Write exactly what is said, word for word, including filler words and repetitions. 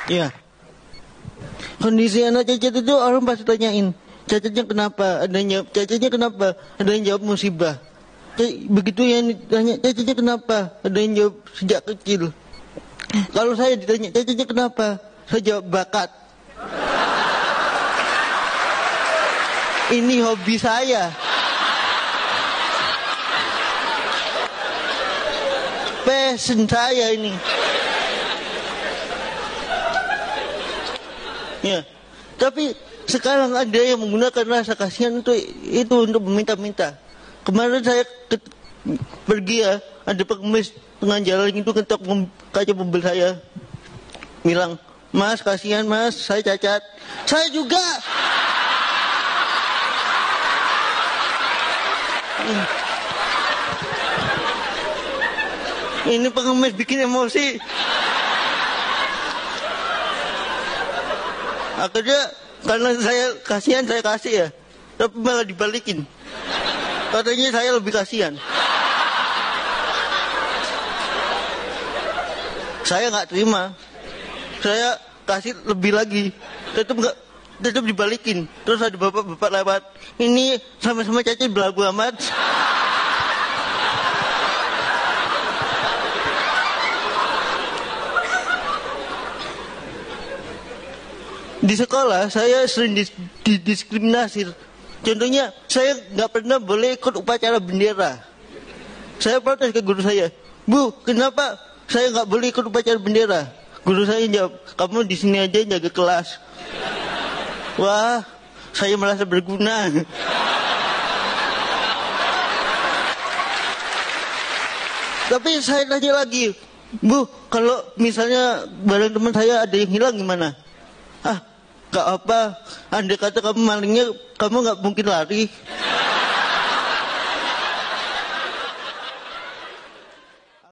Iya. Kondisi anak cacat itu orang pasti tanyain, cacatnya kenapa? Ada yang jawab, cacatnya kenapa? Ada yang jawab musibah. Begitu yang ditanya, cacatnya kenapa? Ada yang jawab sejak kecil. Kalau saya ditanya, cacatnya kenapa? Saya jawab bakat. Ini hobi saya. Passion saya ini. Ya, tapi sekarang ada yang menggunakan rasa kasihan itu itu untuk meminta-minta. Kemarin saya ke, pergi ya, ada pengemis tengah jalan itu ketok kaca mobil saya, bilang, Mas kasihan mas, saya cacat. Saya juga. Hmm. Ini pengemis bikin emosi. Akhirnya karena saya kasihan saya kasih ya, tapi malah dibalikin. Katanya saya lebih kasihan. Saya nggak terima. Saya kasih lebih lagi, tetap nggak, tetap dibalikin. Terus ada bapak-bapak lewat. Ini sama-sama cacat belagu amat. Di sekolah saya sering didiskriminasi. Contohnya saya nggak pernah boleh ikut upacara bendera. Saya protes ke guru saya, Bu, kenapa saya nggak boleh ikut upacara bendera? Guru saya jawab, kamu di sini aja jaga kelas. Wah, saya merasa berguna. Tapi saya tanya lagi, Bu, kalau misalnya barang teman saya ada yang hilang gimana? Ah, gak apa, andai kata kamu malingnya, kamu gak mungkin lari.